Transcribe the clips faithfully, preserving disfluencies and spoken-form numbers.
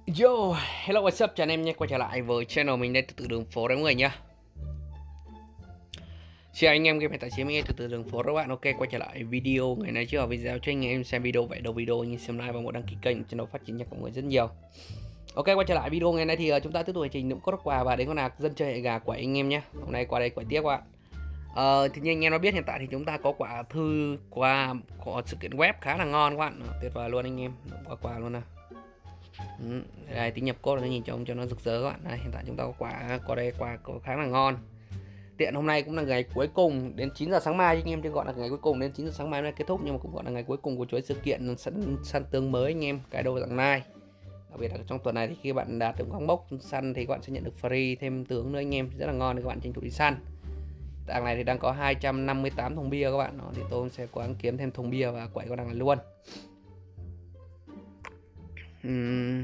Yo, hello what's up, chào anh em nhé, quay trở lại với channel mình đây, từ từ đường phố đấy mọi người nhá. Chào anh em game hiện tại chế mình từ từ đường phố các bạn. Ok, quay trở lại video ngày nay trước video cho anh em xem video. Vậy đầu video anh xem like và một đăng ký kênh channel phát triển nhạc của mọi người rất nhiều. Ok, quay trở lại video ngày nay thì uh, chúng ta tiếp tục hành trình đụng cốt quà và đến con nào dân chơi hệ gà của anh em nhé. Hôm nay qua đây quay tiếp các bạn. Ờ, thì như anh em nó biết hiện tại thì chúng ta có quả thư qua có sự kiện web khá là ngon các bạn, tuyệt vời luôn anh em, qua quà luôn nè. Ừ, đây tính nhập code nó nhìn trông cho nó rực rỡ các bạn. Đây, hiện tại chúng ta có quả có đây quả có khá là ngon. Tiện hôm nay cũng là ngày cuối cùng đến chín giờ sáng mai anh em, chứ gọi là ngày cuối cùng đến chín giờ sáng mai mới kết thúc, nhưng mà cũng gọi là ngày cuối cùng của chuỗi sự kiện săn săn tướng mới anh em, cái đồ dạng nai. Đặc biệt là trong tuần này thì khi bạn đạt được quang bốc săn thì các bạn sẽ nhận được free thêm tướng nữa anh em, rất là ngon để các bạn tranh thủ đi săn. Đằng này thì đang có hai trăm năm mươi tám thùng bia các bạn, đó, thì tôi sẽ cố gắng kiếm thêm thùng bia và quậy con đằng này luôn. Uhm.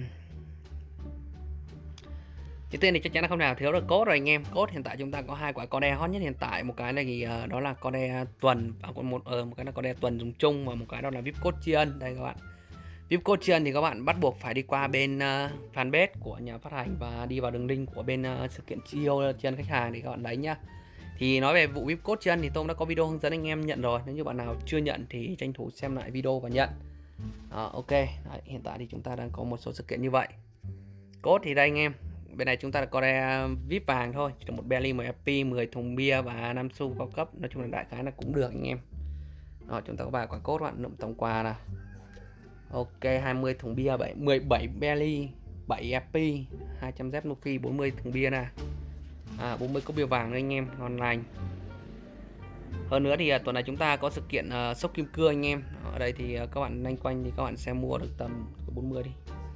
Cái tên thì chắc chắn là không nào thiếu được code rồi anh em. Code hiện tại chúng ta có hai quả con đe hot nhất hiện tại, một cái này thì uh, đó là con đe tuần, và còn một uh, một cái là con đe tuần dùng chung, và một cái đó là vip code tri ân. Đây các bạn, vip code tri ân thì các bạn bắt buộc phải đi qua bên uh, fanpage của nhà phát hành và đi vào đường link của bên uh, sự kiện chiêu tri ân khách hàng thì các bạn lấy nhá. Thì nói về vụ vip code tri ân thì tôi đã có video hướng dẫn anh em nhận rồi, nếu như bạn nào chưa nhận thì tranh thủ xem lại video và nhận. Uh, ok, đấy, hiện tại thì chúng ta đang có một số sự kiện như vậy. Code thì đây anh em, bên này chúng ta có đây vip vàng thôi, chỉ được một belly, mười ép pê, mười thùng bia và năm xu cao cấp, nói chung là đại khái là cũng được anh em. Rồi chúng ta có ba quả code bạn, nộp tổng quà là ok, hai mươi thùng bia, bảy mười bảy belly, bảy ép pê, hai trăm z Luffy, bốn mươi thùng bia nè. À, bốn mươi cốc bia vàng nữa anh em, ngon lành. Hơn nữa thì tuần này chúng ta có sự kiện uh, sốc kim cương anh em. Ở đây thì uh, các bạn nhanh quanh thì các bạn sẽ mua được tầm bốn mươi đi.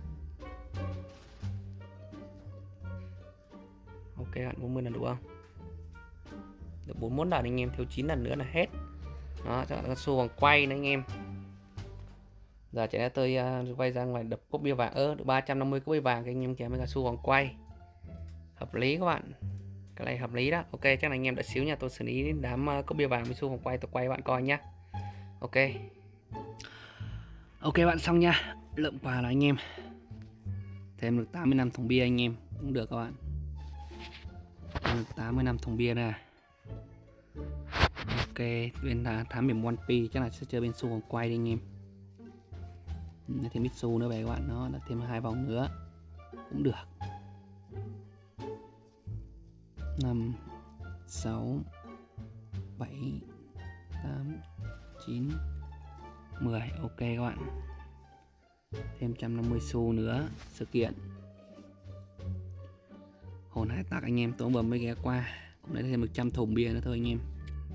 Ok bạn, bốn mươi là đủ không? Được bốn mươi mốt lần anh em, thiếu chín lần nữa là hết. Đó, cho bạn xu vòng quay nữa anh em. Giờ chạy tôi uh, quay ra ngoài đập cốc bia vàng, ơ được ba trăm năm mươi cốc bia vàng, anh em kèm với cả xu vòng quay. Hợp lý các bạn. Cái này hợp lý đó. Ok, chắc là anh em đợi xíu nha, tôi xử lý đám uh, cốc bia vàng với xu vòng quay, tôi quay các bạn coi nhá. Ok. Ok bạn, xong nha. Lượng quà là anh em thêm được tám mươi lăm thùng bia anh em, cũng được các bạn. Thêm được tám mươi lăm thùng bia nè. Ok, bên là thám điểm one p chắc là sẽ chơi bên xu vòng quay đi anh em. Để thêm Mitsu nữa về các bạn, nó đã thêm hai vòng nữa cũng được. Năm, sáu, bảy, tám, chín, mười. Ok các bạn, thêm một trăm năm mươi xu nữa. Sự kiện hồn hải tặc anh em, tôi vừa mới ghé qua, cũng lấy thêm một trăm thùng bia nữa thôi anh em.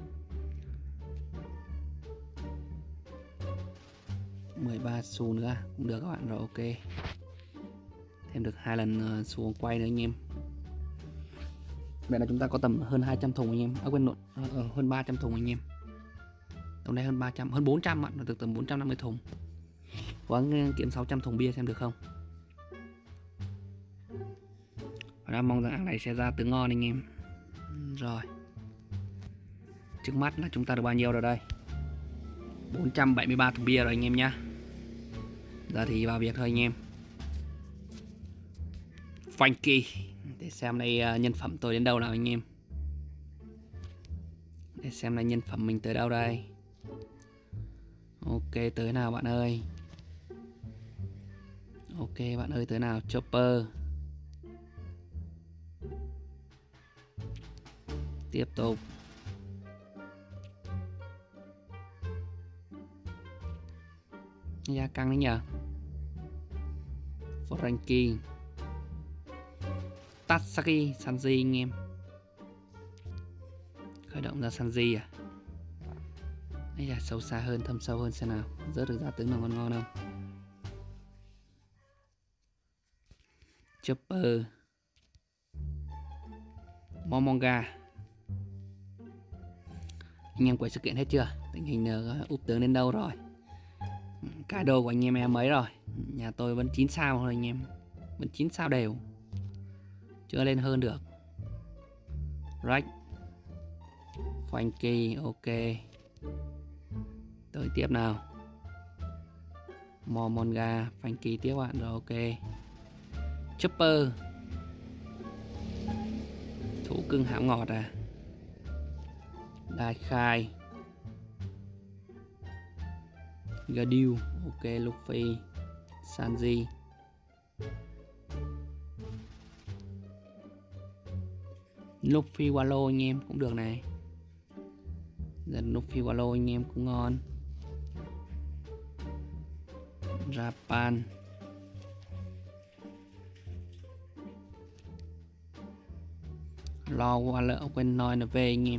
Mười ba xu nữa cũng được các bạn. Rồi ok, thêm được hai lần uh, xu quay nữa anh em. Vậy là chúng ta có tầm hơn hai trăm thùng anh em, à, quên lộn, uh, hơn ba trăm thùng anh em. Tổng đây hơn ba trăm, hơn bốn trăm bạn, được tầm bốn trăm năm mươi thùng. Cố gắng kiếm sáu trăm thùng bia xem được không. Và đã mong rằng ác này sẽ ra tướng ngon anh em. Rồi, trước mắt là chúng ta được bao nhiêu rồi đây? bốn trăm bảy mươi ba thùng bia rồi anh em nhá. Giờ thì vào việc thôi anh em. Frankie, để xem đây nhân phẩm tôi đến đâu nào anh em. Để xem đây nhân phẩm mình tới đâu đây. Ok, tới nào bạn ơi. Ok bạn ơi, tới nào. Chopper. Tiếp tục. Gia căng đấy nhờ. Frankie, Tatsaki, Sanji anh em. Khởi động ra Sanji à? Đây là sâu xa hơn, thâm sâu hơn xem nào. Rớt được ra tướng nào ngon ngon không? Chopper, Momonga. Anh em quay sự kiện hết chưa? Tình hình uh, úp tướng đến đâu rồi? Cái đồ của anh em em mấy rồi? Nhà tôi vẫn chín sao thôi anh em, vẫn chín sao đều, chưa lên hơn được. Right, Frankie, ok. Tới tiếp nào. Momonga, Frankie tiếp bạn rồi, ok. Chopper, thú cưng hảo ngọt à. Đại khai, Gardew, ok, Luffy, Sanji, Luffy Wallow anh em cũng được này. Dần Luffy Wallow anh em cũng ngon. Japan, lo Wallow quên nói là về anh em.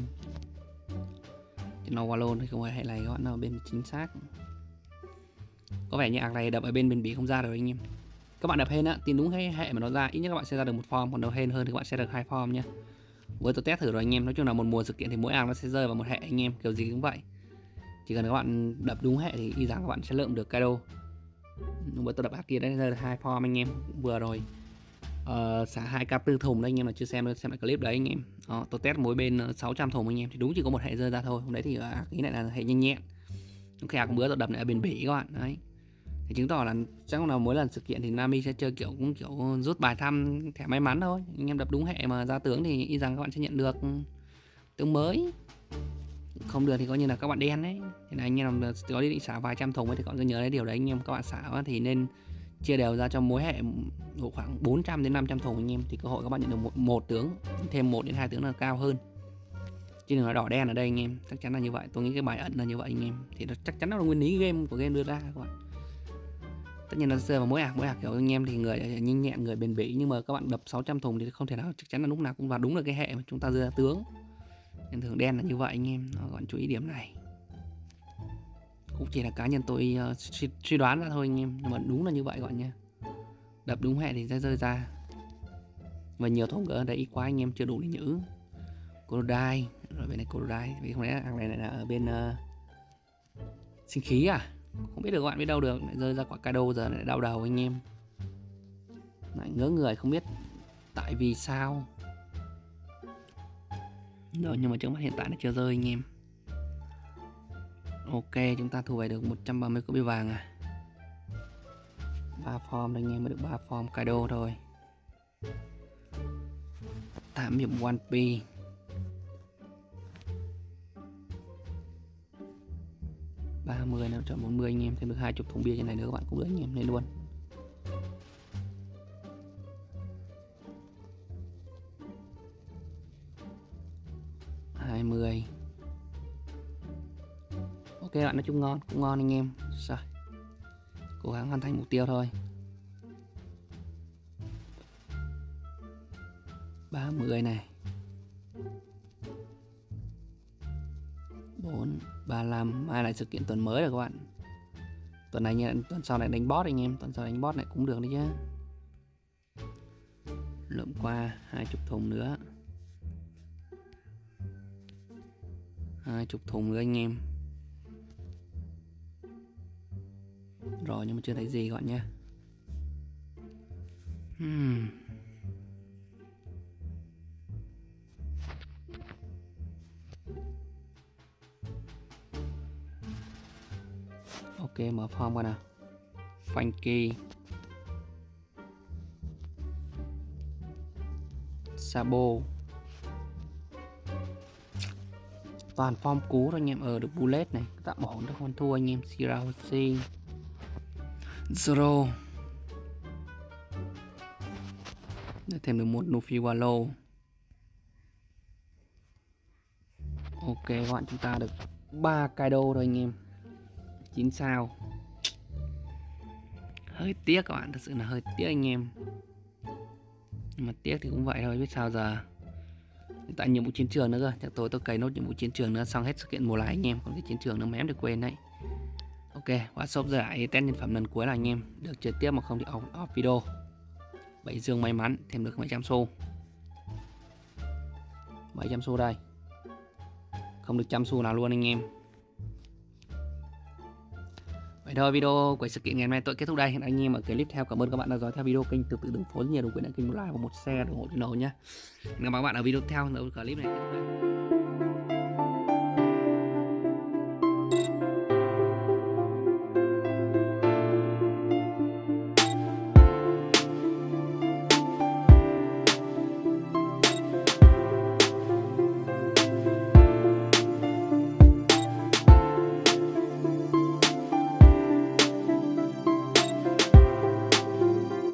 Nó Wallow thì không phải hệ này các bạn, nó ở bên chính xác. Có vẻ như ạc này đập ở bên bên bỉ không ra rồi anh em. Các bạn đập hên á, tìm đúng cái hệ mà nó ra, ít nhất các bạn sẽ ra được một form, còn đầu hên hơn thì các bạn sẽ được hai form nhé. Với tôi test thử rồi anh em, nói chung là một mùa sự kiện thì mỗi ạc nó sẽ rơi vào một hệ anh em, kiểu gì cũng vậy. Chỉ cần các bạn đập đúng hệ thì y rằng các bạn sẽ lượm được Kaido. Với tôi đập ạc kia đấy rơi được hai form anh em, vừa rồi. Uh, xả hai k tư thùng đấy anh em, là chưa xem xem lại clip đấy anh em. Đó, tôi test mỗi bên sáu trăm thùng anh em thì đúng chỉ có một hệ rơi ra thôi. Hôm đấy thì ạc ý này là hệ nhanh nhẹn. Cái ạc bữa tôi đập lại ở bên bỉ các bạn đấy. Thì chứng tỏ là chắc là mỗi lần sự kiện thì Nami sẽ chơi kiểu cũng kiểu rút bài thăm thẻ may mắn thôi. Anh em đập đúng hệ mà ra tướng thì y rằng các bạn sẽ nhận được tướng mới. Không được thì coi như là các bạn đen đấy. Thì là anh em có ý định xả vài trăm thùng ấy thì các bạn cứ nhớ đấy điều đấy anh em. Các bạn xả thì nên chia đều ra cho mỗi hệ độ khoảng bốn trăm đến năm trăm thùng anh em, thì cơ hội các bạn nhận được một, một tướng, thêm một đến hai tướng là cao hơn. Chứ đừng nói đỏ đen ở đây anh em, chắc chắn là như vậy. Tôi nghĩ cái bài ẩn là như vậy anh em, thì nó chắc chắn là nguyên lý game của game đưa ra các bạn. Tất nhiên nó rơi vào mỗi ạc, mỗi ạc kiểu anh em thì người nhanh nhẹn, người bền bỉ, nhưng mà các bạn đập sáu trăm thùng thì không thể nào chắc chắn là lúc nào cũng vào đúng được cái hệ mà chúng ta đưa ra tướng. Nên thường đen là như vậy anh em, nó còn chú ý điểm này. Cũng chỉ là cá nhân tôi uh, suy, suy đoán ra thôi anh em, nhưng mà đúng là như vậy các bạn nha. Đập đúng hệ thì sẽ rơi ra. Và nhiều thùng ở đây quá anh em, chưa đủ để nhử. Crocodile, rồi bên này Crocodile, vì không lẽ ạc này là ở bên uh, sinh khí à? Không biết được các bạn biết đâu được, lại rơi ra quả Kaido giờ lại đau đầu anh em. Lại ngớ người không biết tại vì sao. Rồi nhưng mà trước mắt hiện tại là chưa rơi anh em. Ok, chúng ta thu về được một trăm ba mươi copy vàng à. ba form đây anh em, mới được ba form Kaido thôi. Thảm dụng One Piece. ba mươi nào chọn bốn mươi anh em, thêm được hai mươi thùng bia trên này nữa các bạn cũng được anh em, lên luôn. hai mươi. Ok bạn, nói chung ngon, cũng ngon anh em. Rồi, cố gắng hoàn thành mục tiêu thôi. ba mươi này, bốn, ba mươi lăm. Mai lại sự kiện tuần mới rồi các bạn. Tuần này nha, tuần sau lại đánh boss anh em, tuần sau đánh boss này cũng được đấy chứ. Lượm qua hai mươi thùng nữa, hai mươi thùng nữa anh em. Rồi nhưng mà chưa thấy gì các bạn nhé. hmm. Ok, mở form qua nào. Funky, Sabo, toàn form cú thôi anh em. Ở được bullet này, tạm bỏ được con thua anh em. Shirahoshi, Zoro, để thêm được một Luffy Wallow. Ok các bạn, chúng ta được ba Kaido thôi anh em, chín sao. Hơi tiếc các bạn, thật sự là hơi tiếc anh em. Nhưng mà tiếc thì cũng vậy thôi, biết sao giờ. Tại nhiệm vụ chiến trường nữa cơ, chắc tối tôi cày nốt nhiệm vụ chiến trường nữa xong hết sự kiện mùa lại anh em. Còn cái chiến trường nó mém được quên đấy. Ok, quá shop giải test nhân phẩm lần cuối là anh em được chơi tiếp, mà không thì off, off video. Bảy dương may mắn, thêm được mấy trăm xu. bảy trăm xu đây, không được trăm xu nào luôn anh em. Vậy thôi, video của sự kiện ngày hôm nay tôi kết thúc đây. Hẹn anh em ở clip theo. Cảm ơn các bạn đã dõi theo video kênh. Từ từ đừng phố nhiều, đừng quên đăng ký like và một share ủng hộ channel nhé. Hẹn gặp các bạn ở video tiếp theo. Clip này kết thúc đây.